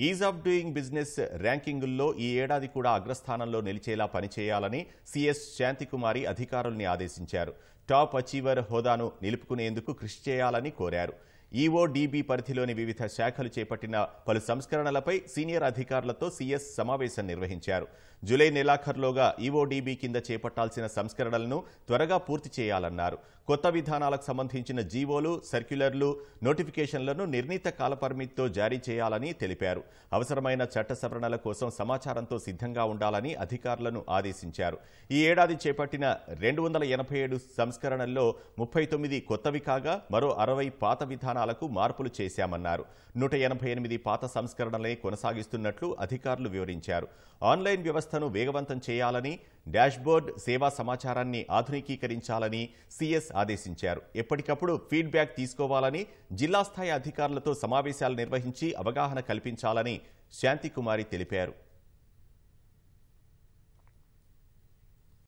Is of doing business ర్యాంకింగుల్లో ఈ ఏడాది కూడా అగ్రస్థానంలో నిలిచేలా పనిచేయాలని సీఎస్ శాంతికుమారి అధికారుల్ని ఆదేశించారు. టాప్ అచీవర్ హోదాను నిలుపుకునేందుకు కృషి చేయాలని కోరారు. ఈఓడీబీ పరిధిలోని వివిధ శాఖలు చేపట్టిన పలు సంస్కరణలపై సీనియర్ అధికారులతో సీఎస్ సమావేశం నిర్వహించారు. జూలై నెలాఖరులోగా ఈఓడీబీ కింద చేపట్టాల్సిన సంస్కరణలను త్వరగా పూర్తి చేయాలన్నారు. కొత్త విధానాలకు సంబంధించిన జీవోలు, సర్క్యులర్లు, నోటిఫికేషన్లను నిర్ణీత కాలపరిమితితో జారీ చేయాలని తెలిపారు. అవసరమైన చట్ట సవరణల కోసం సమాచారంతో సిద్ధంగా ఉండాలని అధికారులను ఆదేశించారు. ఈ ఏడాది చేపట్టిన 287 సంస్కరణల్లో 39 కొత్తవి కాగా మరో 60 పాత విధానాలకు మార్పులు చేశామన్నారు. 188 పాత సంస్కరణలే కొనసాగిస్తున్నట్లు అధికారులు వివరించారు. ఆన్లైన్ వ్యవస్థను వేగవంతం చేయాలని, డాష్బోర్డ్ సేవా సమాచారాన్ని ఆధునికీకరించాలని సీఎస్ ఆదేశించారు. ఎప్పటికప్పుడు ఫీడ్బ్యాక్ తీసుకోవాలని, జిల్లా స్థాయి అధికారులతో సమావేశాలు నిర్వహించి అవగాహన కల్పించాలని శాంతికుమారి తెలిపారు.